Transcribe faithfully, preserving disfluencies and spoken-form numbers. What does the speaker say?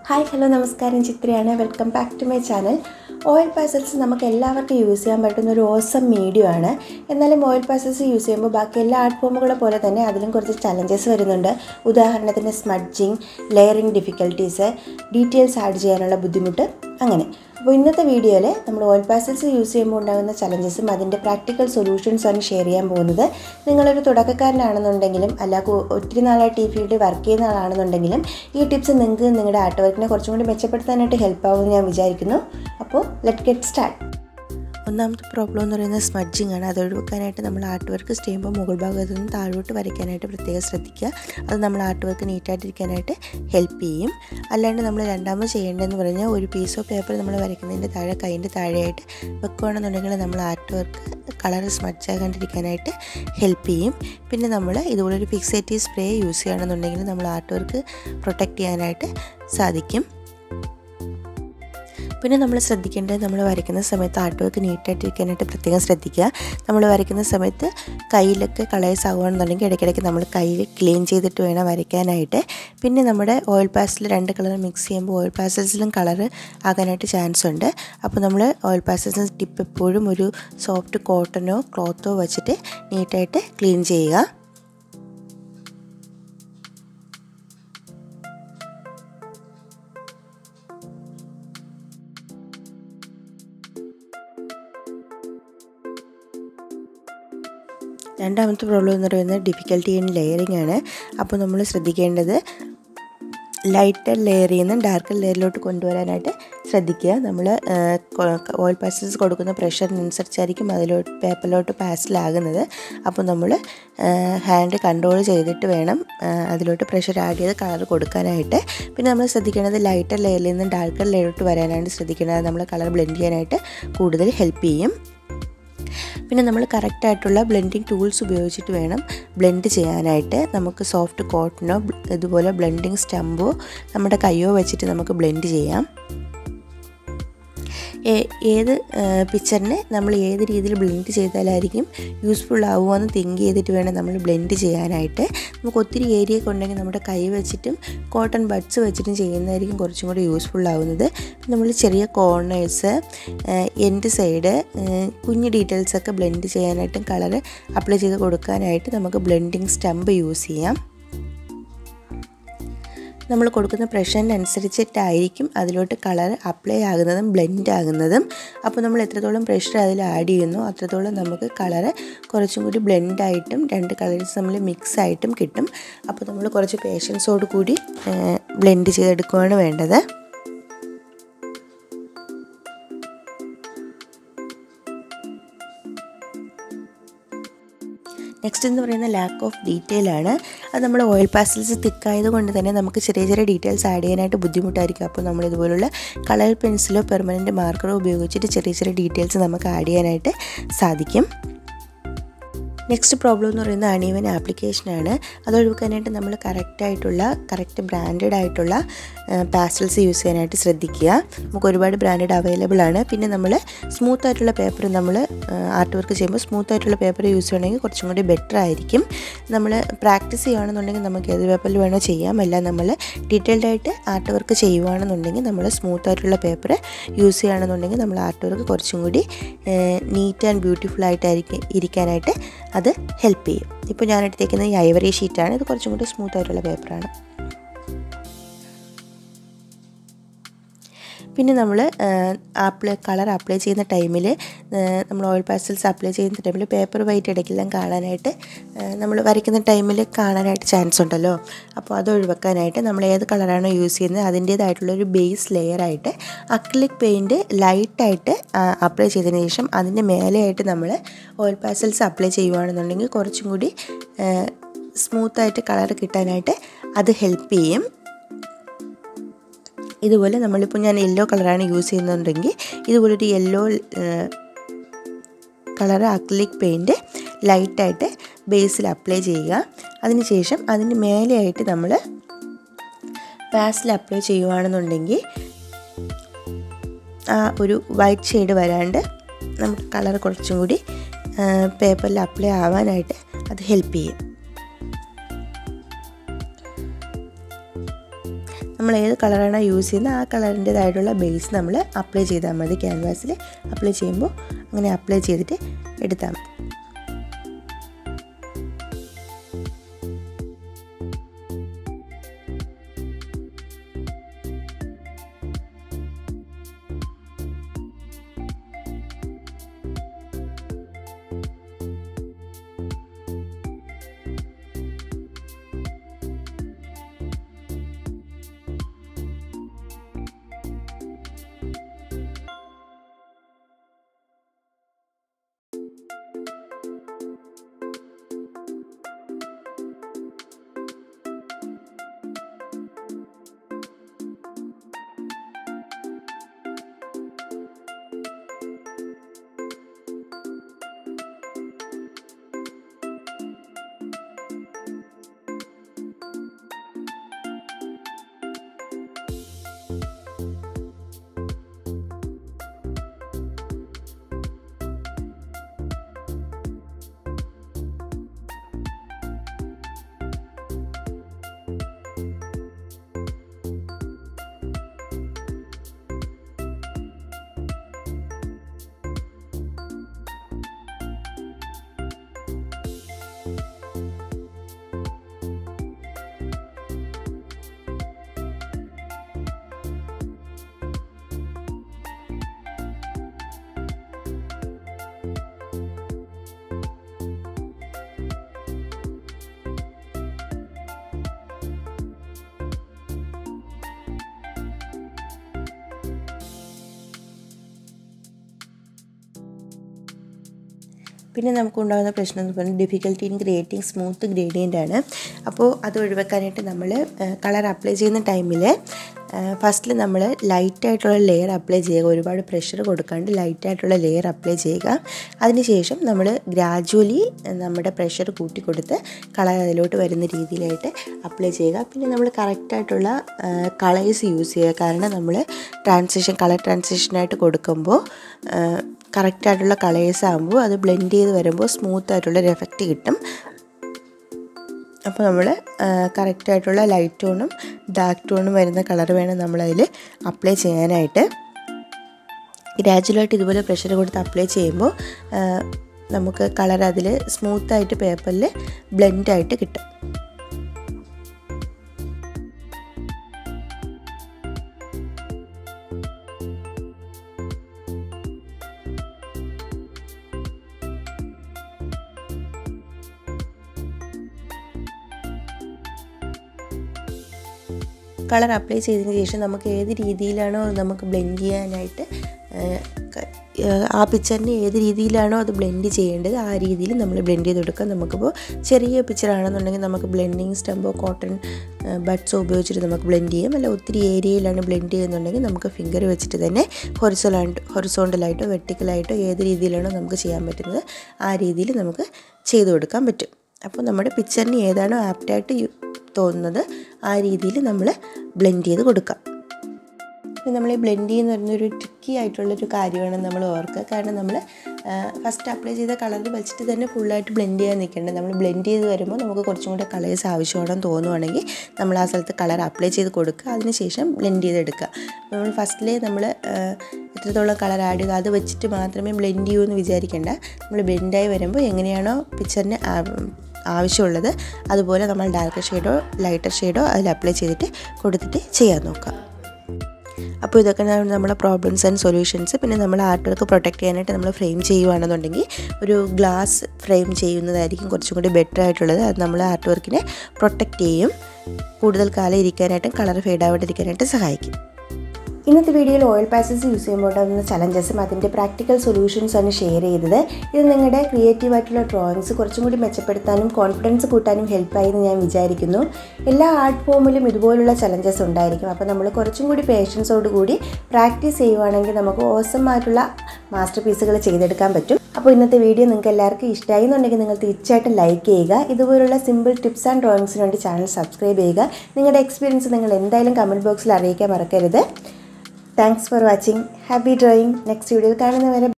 Hi hello നമസ്കാരം, ചിത്രയാണ്. Welcome back to my channel. Oil pastels നമുക്ക് എല്ലാവർക്കും യൂസ് ചെയ്യാൻ പറ്റുന്ന ഒരു ഓസം മീഡിയം ആണ്. എന്നാലും ഓയിൽ പാസൽസ് യൂസ് ചെയ്യുമ്പോൾ ബാക്കി എല്ലാ ആർട്ട് ഫോമുകളെ പോലെ തന്നെ അതിലും കുറച്ച് ചലഞ്ചസ് വരുന്നുണ്ട്. ഉദാഹരണത്തിന് smudging, layering difficulties, details add ചെയ്യാനുള്ള ബുദ്ധിമുട്ട്, അങ്ങനെ. അപ്പോൾ ഇന്നത്തെ വീഡിയോയിൽ നമ്മൾ ഓയിൽ പാസൽസ് യൂസ് ചെയ്യുമ്പോൾ ഉണ്ടാകുന്ന ചലഞ്ചസും അതിൻ്റെ പ്രാക്ടിക്കൽ സൊല്യൂഷൻസാണ് ഷെയർ ചെയ്യാൻ പോകുന്നത്. നിങ്ങളൊരു തുടക്കക്കാരനാണെന്നുണ്ടെങ്കിലും അല്ല ഒത്തിരി നാളായിട്ട് ഈ ഫീൽഡിൽ വർക്ക് ചെയ്യുന്ന ആളാണെന്നുണ്ടെങ്കിലും ഈ ടിപ്സ് നിങ്ങൾക്ക് നിങ്ങളുടെ ആർട്ട് വർക്കിനെ കുറച്ചും കൂടി മെച്ചപ്പെടുത്താനായിട്ട് ഹെൽപ്പ് ആവുമെന്ന് ഞാൻ വിചാരിക്കുന്നു. അപ്പോൾ ലെറ്റ് ഗെറ്റ് സ്റ്റാർട്ട്. ഒന്നാമത്തെ പ്രോബ്ലം എന്ന് പറയുന്നത് സ്മഡ്ജിങ് ആണ്. അത് ഒഴിവാക്കാനായിട്ട് നമ്മൾ ആർട്ട് വർക്ക് ചെയ്യുമ്പോൾ മുകൾ ഭാഗത്തു നിന്ന് താഴോട്ട് വരയ്ക്കാനായിട്ട് പ്രത്യേകം ശ്രദ്ധിക്കുക. അത് നമ്മൾ ആർട്ട് വർക്ക് നീറ്റായിട്ടിരിക്കാനായിട്ട് ഹെൽപ്പ് ചെയ്യും. അല്ലാണ്ട് നമ്മൾ രണ്ടാമത് ചെയ്യേണ്ടതെന്ന് പറഞ്ഞാൽ ഒരു പീസ് ഓഫ് പേപ്പർ നമ്മൾ വരയ്ക്കുന്നതിൻ്റെ താഴെ കൈൻ്റെ താഴെയായിട്ട് വെക്കുകയാണെന്നുണ്ടെങ്കിൽ നമ്മൾ ആർട്ട് വർക്ക് കളർ സ്മഡ്ജ് ആകാണ്ടിരിക്കാനായിട്ട് ഹെൽപ്പ് ചെയ്യും. പിന്നെ നമ്മൾ ഇതുപോലെ ഒരു ഫിക്സേറ്റീവ് സ്പ്രേ യൂസ് ചെയ്യുകയാണെന്നുണ്ടെങ്കിൽ നമ്മൾ ആർട്ട് വർക്ക് പ്രൊട്ടക്റ്റ് ചെയ്യാനായിട്ട് സാധിക്കും. പിന്നെ നമ്മൾ ശ്രദ്ധിക്കേണ്ടത്, നമ്മൾ വരയ്ക്കുന്ന സമയത്ത് ആർട്ട് വർക്ക് നീറ്റായിട്ടിരിക്കാനായിട്ട് പ്രത്യേകം ശ്രദ്ധിക്കുക. നമ്മൾ വരയ്ക്കുന്ന സമയത്ത് കയ്യിലൊക്കെ കളേഴ്സ് ആവുകയാണെന്നുണ്ടെങ്കിൽ ഇടയ്ക്കിടയ്ക്ക് നമ്മൾ കൈ ക്ലീൻ ചെയ്തിട്ട് വേണം വരയ്ക്കാനായിട്ട്. പിന്നെ നമ്മുടെ ഓയിൽ പാസ്റ്റൽ രണ്ട് കളർ മിക്സ് ചെയ്യുമ്പോൾ ഓയിൽ പാസ്റ്റൽസിലും കളർ ആകാനായിട്ട് ചാൻസ് ഉണ്ട്. അപ്പോൾ നമ്മൾ ഓയിൽ പാസ്റ്റൽസിന് ടിപ്പ് എപ്പോഴും ഒരു സോഫ്റ്റ് കോട്ടനോ ക്ലോത്തോ വെച്ചിട്ട് നീറ്റായിട്ട് ക്ലീൻ ചെയ്യുക. രണ്ടാമത്തെ പ്രോബ്ലം എന്ന് പറയുന്നത് ഡിഫിക്കൽട്ടി ഇൻ ലെയറിംഗ് ആണ്. അപ്പോൾ നമ്മൾ ശ്രദ്ധിക്കേണ്ടത് ലൈറ്റർ ലെയറിൽ നിന്ന് ഡാർക്കർ ലെയറിലോട്ട് കൊണ്ടുവരാനായിട്ട് ശ്രദ്ധിക്കുക. നമ്മൾ ഓയിൽ പാസ്റ്റൽസ് കൊടുക്കുന്ന പ്രഷറിനനുസരിച്ചായിരിക്കും അതിലോട്ട് പേപ്പറിലോട്ട് പാസ്റ്റലാകുന്നത്. അപ്പോൾ നമ്മൾ ഹാൻഡ് കൺട്രോൾ ചെയ്തിട്ട് വേണം അതിലോട്ട് പ്രഷർ ആഡ് ചെയ്ത് കളർ കൊടുക്കാനായിട്ട്. പിന്നെ നമ്മൾ ശ്രദ്ധിക്കേണ്ടത് ലൈറ്റർ ലെയറിൽ നിന്ന് ഡാർക്കർ ലെയറിലോട്ട് വരാനായിട്ട് ശ്രദ്ധിക്കേണ്ടത്. നമ്മൾ കളർ ബ്ലെൻഡ് ചെയ്യാനായിട്ട് കൂടുതൽ ഹെൽപ്പ് ചെയ്യും. പിന്നെ നമ്മൾ കറക്റ്റായിട്ടുള്ള ബ്ലെൻഡിങ് ടൂൾസ് ഉപയോഗിച്ചിട്ട് വേണം ബ്ലെൻഡ് ചെയ്യാനായിട്ട്. നമുക്ക് സോഫ്റ്റ് കോട്ടനോ ഇതുപോലെ ബ്ലെൻഡിങ് സ്റ്റമ്പോ നമ്മുടെ കയ്യോ വെച്ചിട്ട് നമുക്ക് ബ്ലെൻഡ് ചെയ്യാം. ഏത് പിക്ചറിനെ നമ്മൾ ഏത് രീതിയിൽ ബ്ലെൻഡ് ചെയ്താലായിരിക്കും യൂസ്ഫുൾ ആവുമെന്ന് തിങ്ക് ചെയ്തിട്ട് വേണം നമ്മൾ ബ്ലെൻഡ് ചെയ്യാനായിട്ട്. നമുക്ക് ഒത്തിരി ഏരിയ ഒക്കെ ഉണ്ടെങ്കിൽ നമ്മുടെ കൈ വെച്ചിട്ടും കോട്ടൺ ബഡ്സ് വെച്ചിട്ടും ചെയ്യുന്നതായിരിക്കും കുറച്ചും കൂടി യൂസ്ഫുൾ ആവുന്നത്. നമ്മൾ ചെറിയ കോർണേഴ്സ്, എൻഡ് സൈഡ്, കുഞ്ഞ് ഡീറ്റെയിൽസൊക്കെ ബ്ലെൻഡ് ചെയ്യാനായിട്ടും കളർ അപ്ലൈ ചെയ്ത് കൊടുക്കാനായിട്ട് നമുക്ക് ബ്ലെൻഡിങ് സ്റ്റമ്പ് യൂസ് ചെയ്യാം. നമ്മൾ കൊടുക്കുന്ന പ്രഷറിനനുസരിച്ചിട്ടായിരിക്കും അതിലോട്ട് കളർ അപ്ലൈ ആകുന്നതും ബ്ലെൻഡ് ആകുന്നതും. അപ്പോൾ നമ്മൾ എത്രത്തോളം പ്രഷർ അതിൽ ആഡ് ചെയ്യുന്നു അത്രത്തോളം നമുക്ക് കളർ കുറച്ചും കൂടി ബ്ലെൻഡായിട്ടും രണ്ട് കളേഴ്സ് നമ്മൾ മിക്സ് ആയിട്ടും കിട്ടും. അപ്പോൾ നമ്മൾ കുറച്ച് പേഷ്യൻസോട് കൂടി ബ്ലെൻഡ് ചെയ്തെടുക്കുകയാണ് വേണ്ടത്. നെക്സ്റ്റ് എന്ന് പറയുന്ന ലാക്ക് ഓഫ് ഡീറ്റെയിൽ ആണ്. അത് നമ്മൾ ഓയിൽ പാസ്റ്റൽസ് തിക്കായത് കൊണ്ട് തന്നെ നമുക്ക് ചെറിയ ചെറിയ ഡീറ്റെയിൽസ് ആഡ് ചെയ്യാനായിട്ട് ബുദ്ധിമുട്ടായിരിക്കും. അപ്പോൾ നമ്മൾ ഇതുപോലുള്ള കളർ പെൻസിലോ പെർമനൻറ്റ് മാർക്കറോ ഉപയോഗിച്ചിട്ട് ചെറിയ ചെറിയ ഡീറ്റെയിൽസ് നമുക്ക് ആഡ് ചെയ്യാനായിട്ട് സാധിക്കും. നെക്സ്റ്റ് പ്രോബ്ലം എന്ന് പറയുന്നത് അൺഈവൻ ആപ്ലിക്കേഷനാണ്. അത് ഒഴിവാക്കാനായിട്ട് നമ്മൾ കറക്റ്റായിട്ടുള്ള കറക്റ്റ് ബ്രാൻഡഡ് ആയിട്ടുള്ള പാസ്റ്റൽസ് യൂസ് ചെയ്യാനായിട്ട് ശ്രദ്ധിക്കുക. നമുക്ക് ഒരുപാട് ബ്രാൻഡഡ് അവൈലബിൾ ആണ്. പിന്നെ നമ്മൾ സ്മൂത്ത് ആയിട്ടുള്ള പേപ്പർ നമ്മൾ ആർട്ട് വർക്ക് ചെയ്യുമ്പോൾ സ്മൂത്ത് ആയിട്ടുള്ള പേപ്പർ യൂസ് ചെയ്യണമെങ്കിൽ കുറച്ചും കൂടി ബെറ്റർ ആയിരിക്കും. നമ്മൾ പ്രാക്ടീസ് ചെയ്യുകയാണെന്നുണ്ടെങ്കിൽ നമുക്ക് ഏത് പേപ്പറിൽ വേണോ ചെയ്യാം. അല്ല നമ്മൾ ഡീറ്റെയിൽഡ് ആയിട്ട് ആർട്ട് വർക്ക് ചെയ്യുകയാണെന്നുണ്ടെങ്കിൽ നമ്മൾ സ്മൂത്ത് ആയിട്ടുള്ള പേപ്പർ യൂസ് ചെയ്യുകയാണെന്നുണ്ടെങ്കിൽ നമ്മൾ ആർട്ട് വർക്ക് കുറച്ചും കൂടി നീറ്റ് ആൻഡ് ബ്യൂട്ടിഫുൾ ആയിട്ടായിരിക്കും ഇരിക്കാനായിട്ട് അത് ഹെൽപ്പ് ചെയ്യും. ഇപ്പോൾ ഞാൻ എടുത്തേക്കുന്നത് ഈ ഐവറി ഷീറ്റാണ്. ഇത് കുറച്ചും കൂടി സ്മൂത്ത് ആയിട്ടുള്ള പേപ്പറാണ്. പിന്നെ നമ്മൾ അപ്ലൈ കളർ അപ്ലൈ ചെയ്യുന്ന ടൈമിൽ നമ്മൾ ഓയിൽ പാസ്റ്റൽസ് അപ്ലൈ ചെയ്യുന്ന ടൈമിൽ പേപ്പർ വൈറ്റ് ഇടയ്ക്കെല്ലാം കാണാനായിട്ട് നമ്മൾ വരയ്ക്കുന്ന ടൈമിൽ കാണാനായിട്ട് ചാൻസ് ഉണ്ടല്ലോ. അപ്പോൾ അത് ഒഴിവാക്കാനായിട്ട് നമ്മൾ ഏത് കളറാണോ യൂസ് ചെയ്യുന്നത് അതിൻ്റേതായിട്ടുള്ളൊരു ബേസ് ലെയറായിട്ട് അക്രിലിക് പെയിൻറ്റ് ലൈറ്റായിട്ട് അപ്ലൈ ചെയ്തതിന് ശേഷം അതിൻ്റെ മേലെയായിട്ട് നമ്മൾ ഓയിൽ പാസ്റ്റൽസ് അപ്ലൈ ചെയ്യുകയാണെന്നുണ്ടെങ്കിൽ കുറച്ചും കൂടി സ്മൂത്തായിട്ട് കളർ കിട്ടാനായിട്ട് അത് ഹെൽപ്പ് ചെയ്യും. ഇതുപോലെ നമ്മളിപ്പോൾ ഞാൻ യെല്ലോ കളറാണ് യൂസ് ചെയ്യുന്നുണ്ടെങ്കിൽ ഇതുപോലൊരു യെല്ലോ കളർ അക്രിലിക് പെയിൻറ്റ് ലൈറ്റായിട്ട് ബേസിൽ അപ്ലൈ ചെയ്യുക. അതിനുശേഷം അതിന് മേലെയായിട്ട് നമ്മൾ പാസ്റ്റൽ അപ്ലൈ ചെയ്യുകയാണെന്നുണ്ടെങ്കിൽ ആ ഒരു വൈറ്റ് ഷെയ്ഡ് വരാണ്ട് നമുക്ക് കളർ കുറച്ചും കൂടി പേപ്പറിൽ അപ്ലൈ ആവാനായിട്ട് അത് ഹെൽപ്പ് ചെയ്യും. നമ്മൾ ഏത് കളറാണോ യൂസ് ചെയ്യുന്നത് ആ കളറിൻ്റേതായിട്ടുള്ള ബേസ് നമ്മൾ അപ്ലൈ ചെയ്താൽ മതി. ക്യാൻവാസിൽ അപ്ലൈ ചെയ്യുമ്പോൾ അങ്ങനെ അപ്ലൈ ചെയ്തിട്ട് എടുത്താൽ മതി. പിന്നെ നമുക്കുണ്ടാകുന്ന പ്രശ്നം എന്ന് പറഞ്ഞാൽ difficulty in creating smooth gradient ആണ്. അപ്പോൾ അത് ഒഴിവാക്കാനായിട്ട് നമ്മൾ കളർ അപ്ലൈ ചെയ്യുന്ന ടൈമിൽ ഫസ്റ്റിൽ നമ്മൾ ലൈറ്റായിട്ടുള്ള ലെയർ അപ്ലൈ ചെയ്യുക. ഒരുപാട് പ്രഷർ കൊടുക്കാണ്ട് ലൈറ്റായിട്ടുള്ള ലെയർ അപ്ലൈ ചെയ്യുക. അതിനുശേഷം നമ്മൾ ഗ്രാജുവലി നമ്മുടെ പ്രഷർ കൂട്ടി കൊടുത്ത് കളർ അതിലോട്ട് വരുന്ന രീതിയിലായിട്ട് അപ്ലൈ ചെയ്യുക. പിന്നെ നമ്മൾ കറക്റ്റായിട്ടുള്ള കളേഴ്സ് യൂസ് ചെയ്യുക. കാരണം നമ്മൾ ട്രാൻസിഷൻ കളർ ട്രാൻസിഷനായിട്ട് കൊടുക്കുമ്പോൾ കറക്റ്റായിട്ടുള്ള കളേഴ്സ് ആകുമ്പോൾ അത് ബ്ലെൻഡ് ചെയ്ത് വരുമ്പോൾ സ്മൂത്തായിട്ടുള്ളൊരു എഫക്റ്റ് കിട്ടും. അപ്പോൾ നമ്മൾ കറക്റ്റായിട്ടുള്ള ലൈറ്റ് ടോണും ഡാർക്ക് ടോണും വരുന്ന കളർ വേണം നമ്മളതിൽ അപ്ലൈ ചെയ്യാനായിട്ട്. ഗ്രാജുവലായിട്ട് ഇതുപോലെ പ്രഷർ കൊടുത്ത് അപ്ലൈ ചെയ്യുമ്പോൾ നമുക്ക് കളർ അതിൽ സ്മൂത്തായിട്ട് പേപ്പറിൽ ബ്ലെൻഡായിട്ട് കിട്ടും. കളർ അപ്ലൈ ചെയ്തതിന് ശേഷം നമുക്ക് ഏത് രീതിയിലാണോ നമുക്ക് ബ്ലെൻഡ് ചെയ്യാനായിട്ട് ആ പിക്ചറിന് ഏത് രീതിയിലാണോ അത് ബ്ലെൻഡ് ചെയ്യേണ്ടത് ആ രീതിയിൽ നമ്മൾ ബ്ലെൻഡ് ചെയ്ത് കൊടുക്കുക. നമുക്കിപ്പോൾ ചെറിയ പിക്ചറാണെന്നുണ്ടെങ്കിൽ നമുക്ക് ബ്ലെൻഡിങ് സ്റ്റമ്പോ കോട്ടൺ ബഡ്സോ ഉപയോഗിച്ചിട്ട് നമുക്ക് ബ്ലെൻഡ് ചെയ്യാം. അല്ല ഒത്തിരി ഏരിയയിലാണ് ബ്ലെൻഡ് ചെയ്യുന്നുണ്ടെങ്കിൽ നമുക്ക് ഫിംഗർ വെച്ചിട്ട് തന്നെ ഹൊറിസോണ്ട് ഹൊറിസോണ്ടലായിട്ടോ വെർട്ടിക്കലായിട്ടോ ഏത് രീതിയിലാണോ നമുക്ക് ചെയ്യാൻ പറ്റുന്നത് ആ രീതിയിൽ നമുക്ക് ചെയ്ത് കൊടുക്കാൻ പറ്റും. അപ്പോൾ നമ്മുടെ പിക്ചറിന് ഏതാണോ ആപ്റ്റായിട്ട് തോന്നുന്നത് ആ രീതിയിൽ നമ്മൾ ബ്ലെൻഡ് ചെയ്ത് കൊടുക്കാം. പിന്നെ നമ്മൾ ഈ ബ്ലെൻഡ് ചെയ്യുന്ന പറയുന്നൊരു ട്രിക്കി ആയിട്ടുള്ളൊരു കാര്യമാണ് നമ്മൾ ഓർക്കുക. കാരണം നമ്മൾ ഫസ്റ്റ് അപ്ലൈ ചെയ്ത കളറിൽ വെച്ചിട്ട് തന്നെ ഫുള്ളായിട്ട് ബ്ലെൻഡ് ചെയ്യാൻ നിൽക്കേണ്ടത്. നമ്മൾ ബ്ലെൻഡ് ചെയ്ത് വരുമ്പോൾ നമുക്ക് കുറച്ചും കൂടെ കളേഴ്സ് ആവശ്യമാണെന്ന് തോന്നുവാണെങ്കിൽ നമ്മൾ ആ സ്ഥലത്ത് കളർ അപ്ലൈ ചെയ്ത് കൊടുക്കുക. അതിനുശേഷം ബ്ലെൻഡ് ചെയ്തെടുക്കുക. നമ്മൾ ഫസ്റ്റിലേ നമ്മൾ എത്രത്തോളം കളർ ആഡ് ചെയ്യുക അത് വെച്ചിട്ട് മാത്രമേ ബ്ലെൻഡ് ചെയ്യൂ എന്ന് വിചാരിക്കേണ്ട. നമ്മൾ ബ്ലെൻഡായി വരുമ്പോൾ എങ്ങനെയാണോ പിക്ചറിന് ആവശ്യമുള്ളത് അതുപോലെ നമ്മൾ ഡാർക്ക് ഷെയ്ഡോ ലൈറ്റർ ഷെയ്ഡോ അതിൽ അപ്ലൈ ചെയ്തിട്ട് കൊടുത്തിട്ട് ചെയ്യാൻ നോക്കാം. അപ്പോൾ ഇതൊക്കെ നമ്മളെ പ്രോബ്ലംസ് ആൻഡ് സൊല്യൂഷൻസ്. പിന്നെ നമ്മൾ ആർട്ട് വർക്ക് പ്രൊട്ടക്റ്റ് ചെയ്യാനായിട്ട് നമ്മൾ ഫ്രെയിം ചെയ്യുകയാണെന്നുണ്ടെങ്കിൽ ഒരു ഗ്ലാസ് ഫ്രെയിം ചെയ്യുന്നതായിരിക്കും കുറച്ചും കൂടി ബെറ്റർ ആയിട്ടുള്ളത്. അത് നമ്മൾ ആർട്ട് വർക്കിനെ പ്രൊട്ടക്റ്റ് ചെയ്യും, കൂടുതൽ കാലം ഇരിക്കാനായിട്ടും കളർ ഫെയ്ഡ് ആവാണ്ടിരിക്കാനായിട്ടും സഹായിക്കും. ഇന്നത്തെ വീഡിയോയിൽ ഓയിൽ പാച്ചസ് യൂസ് ചെയ്യുമ്പോൾ ഉണ്ടാകുന്ന ചലഞ്ചസും അതിൻ്റെ പ്രാക്ടിക്കൽ സൊല്യൂഷൻസാണ് ഷെയർ ചെയ്തത്. ഇത് നിങ്ങളുടെ ക്രിയേറ്റീവായിട്ടുള്ള ഡ്രോയിങ്സ് കുറച്ചും കൂടി മെച്ചപ്പെടുത്താനും കോൺഫിഡൻസ് കൂട്ടാനും ഹെൽപ്പായി എന്ന് ഞാൻ വിചാരിക്കുന്നു. എല്ലാ ആർട്ട് ഫോമിലും ഇതുപോലുള്ള ചലഞ്ചസ് ഉണ്ടായിരിക്കും. അപ്പോൾ നമ്മൾ കുറച്ചും കൂടി പേഷ്യൻസോട് കൂടി പ്രാക്ടീസ് ചെയ്യുവാണെങ്കിൽ നമുക്ക് ഓസമായിട്ടുള്ള മാസ്റ്റർ പീസുകൾ ചെയ്തെടുക്കാൻ പറ്റും. അപ്പോൾ ഇന്നത്തെ വീഡിയോ നിങ്ങൾക്ക് എല്ലാവർക്കും ഇഷ്ടമായി എന്നുണ്ടെങ്കിൽ നിങ്ങൾ തീർച്ചയായിട്ടും ലൈക്ക് ചെയ്യുക. ഇതുപോലുള്ള സിമ്പിൾ ടിപ്സ് ആൻഡ് ഡ്രോയിങ്സിന് വേണ്ടി ചാനൽ സബ്സ്ക്രൈബ് ചെയ്യുക. നിങ്ങളുടെ എക്സ്പീരിയൻസ് നിങ്ങൾ എന്തായാലും കമൻറ്റ് ബോക്സിൽ അറിയിക്കാൻ മറക്കരുത്. Thanks for watching. Happy drawing. Next വീഡിയോയിൽ കാണുന്നവരെ